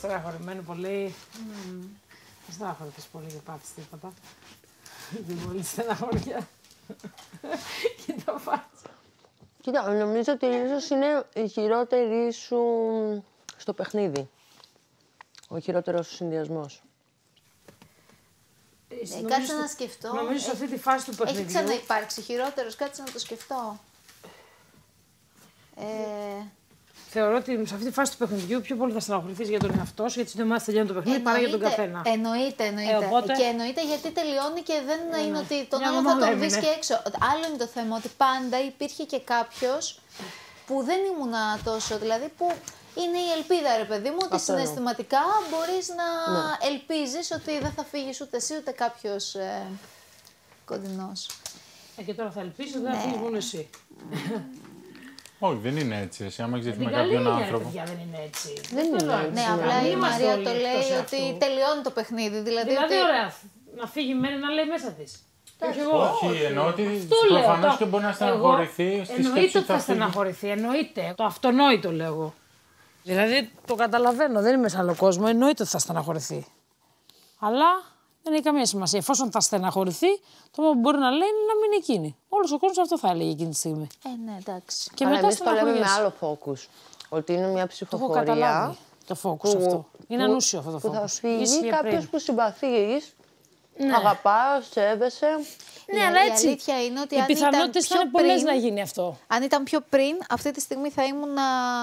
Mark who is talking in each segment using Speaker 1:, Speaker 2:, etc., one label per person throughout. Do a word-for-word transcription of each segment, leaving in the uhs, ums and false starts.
Speaker 1: στεναχωρημένη πολύ. Mm. Δεν στεναχωρηθείς πολύ και πάθεις τίποτα. Δεν πολύ στεναχωριά. Κοίτα φάτσα.
Speaker 2: Κοίτα, νομίζω ότι ίσως είναι η χειρότερη σου στο παιχνίδι. Ο χειρότερος σου συνδυασμός.
Speaker 3: Ε, κάτσε να σκεφτώ.
Speaker 1: Νομίζω σε αυτή τη φάση του παιχνιδιού.
Speaker 3: Έχει ξαναυπάρξει χειρότερος, κάτσε να το σκεφτώ. Ε...
Speaker 1: Θεωρώ ότι σε αυτή τη φάση του παιχνιδιού πιο πολύ θα στεναχωρηθείς για τον εαυτό σου, γιατί στην ομάδα τελειώνει το παιχνίδι παρά για τον καθένα.
Speaker 3: Εννοείται, εννοείται.
Speaker 1: Ε, οπότε...
Speaker 3: Και εννοείται γιατί τελειώνει και δεν
Speaker 1: ε,
Speaker 3: είναι ότι τον
Speaker 1: μια
Speaker 3: άλλο θα τον
Speaker 1: έμεινε.
Speaker 3: βρεις και έξω. Άλλο είναι το θέμα ότι πάντα υπήρχε και κάποιος που δεν ήμουν τόσο, δηλαδή που είναι η ελπίδα, ρε παιδί μου, ότι
Speaker 2: αυτό
Speaker 3: συναισθηματικά μπορείς να
Speaker 2: ναι.
Speaker 3: ελπίζεις ότι δεν θα φύγεις ούτε εσύ ούτε κάποιος ε, κοντινός.
Speaker 1: Ε, και τώρα θα ελπίσεις ότι δεν θα φύγεις μόνο εσύ.
Speaker 4: Όχι, δεν είναι έτσι. Εσύ, άμα έχεις με
Speaker 1: Την
Speaker 4: κάποιον
Speaker 1: καλή
Speaker 4: άνθρωπο.
Speaker 1: παιδιά, δεν είναι έτσι.
Speaker 2: Δεν είναι έτσι.
Speaker 3: Ναι, απλά η Μαρία το λέει ότι
Speaker 1: αυτού.
Speaker 3: τελειώνει το παιχνίδι. Δηλαδή,
Speaker 1: Δηλαδή,
Speaker 3: ότι...
Speaker 1: ωραία, να φύγει μένα να λέει μέσα της.
Speaker 4: Όχι, εννοώ ότι προφανώς και μπορεί να στεναχωρηθεί.
Speaker 1: Εννοείται ότι θα στεναχωρηθεί. Εννοείται. Το αυτονόητο λέω εγώ. Δηλαδή το καταλαβαίνω, δεν είμαι σε άλλο κόσμο. Εννοείται ότι θα στεναχωρηθεί. Αλλά δεν έχει καμία σημασία. Εφόσον θα στεναχωρηθεί, το μόνο που μπορεί να λέει είναι να μείνει εκείνη. Όλος ο κόσμος αυτό θα έλεγε εκείνη τη στιγμή.
Speaker 3: Ε, ναι, εντάξει.
Speaker 2: Και μετά εμείς το λέμε με άλλο focus. Ότι είναι μια ψηφοφορία.
Speaker 1: Το έχω καταλάβει το focus
Speaker 2: που,
Speaker 1: αυτό. Είναι
Speaker 2: που,
Speaker 1: ανούσιο αυτό το focus.
Speaker 2: Που θα φύγει κάποιος που συμπαθείς, ναι. Αγαπάς, σέβεσαι.
Speaker 1: Ναι,
Speaker 3: η,
Speaker 1: αλλά έτσι.
Speaker 3: Η αλήθεια είναι ότι
Speaker 1: οι
Speaker 3: αν
Speaker 1: πιθανότητες
Speaker 3: ήταν
Speaker 1: είναι
Speaker 3: πιο
Speaker 1: πολλές
Speaker 3: πριν,
Speaker 1: να γίνει αυτό.
Speaker 3: Αν ήταν πιο πριν, αυτή τη στιγμή θα ήμουν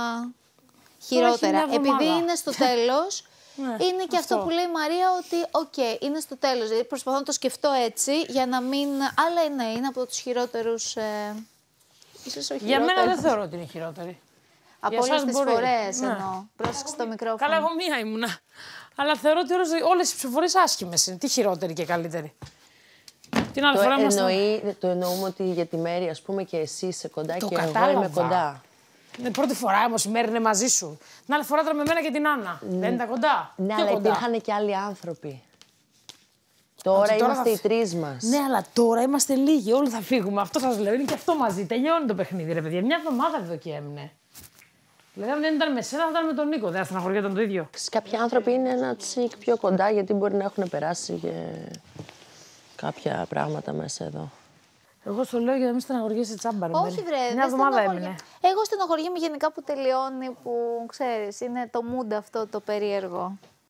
Speaker 3: χειρότερα. Επειδή είναι στο τέλος, ναι, είναι και αυτό. αυτό που λέει η Μαρία, ότι οκ, okay, είναι στο τέλος. Δηλαδή προσπαθώ να το σκεφτώ έτσι, για να μην... Αλλά ναι, είναι από τους χειρότερους... Ε... Ίσως ο χειρότερος.
Speaker 1: Για μένα δεν θεωρώ ότι είναι χειρότερη.
Speaker 3: Από όλες τις φορές, ναι. Εννοώ. Πρόσεξε το μικρόφωνο.
Speaker 1: Καλά, εγώ μία ήμουνα. Αλλά θεωρώ ότι όλες οι ψηφοφορίες άσχημες είναι. Τι χειρότερη και καλύτερη. Την άλλη
Speaker 2: το,
Speaker 1: φορά
Speaker 2: εννοεί, μας... το εννοούμε ότι για τη Μέρη, ας πούμε, και εσύ είσαι κοντά
Speaker 1: το
Speaker 2: και
Speaker 1: κατάλαβα.
Speaker 2: Εγώ είμαι κοντά.
Speaker 1: Είναι πρώτη φορά όμως η Μέρη είναι μαζί σου. Την άλλη φορά ήταν με μένα και την Άννα. Mm. Δεν ήταν κοντά.
Speaker 2: Ναι,
Speaker 1: πιο
Speaker 2: αλλά
Speaker 1: κοντά.
Speaker 2: υπήρχαν και άλλοι άνθρωποι. Τώρα Ά, είμαστε τώρα οι τρεις μας.
Speaker 1: Ναι, αλλά τώρα είμαστε λίγοι. Όλοι θα φύγουμε. Αυτό σας λέω. Είναι και αυτό μαζί. Τελειώνει το παιχνίδι, ρε παιδιά. Μια εβδομάδα εδώ και έμεινε. Δηλαδή, αν δεν ήταν με σένα, θα ήταν με τον Νίκο. Δεν στεναχωριόταν το ίδιο.
Speaker 2: Κάποιοι άνθρωποι είναι ένα τσικ πιο κοντά, γιατί μπορεί να έχουν περάσει και κάποια πράγματα μέσα εδώ.
Speaker 1: Εγώ στο λέω για να μην στεναχωριέσαι τσάμπα, ρε.
Speaker 3: Όχι, βρε.
Speaker 1: Μια εβδομάδα έμεινε.
Speaker 3: Εγώ στεναχωριέμαι γενικά που τελειώνει, που ξέρεις, είναι το mood αυτό το περίεργο.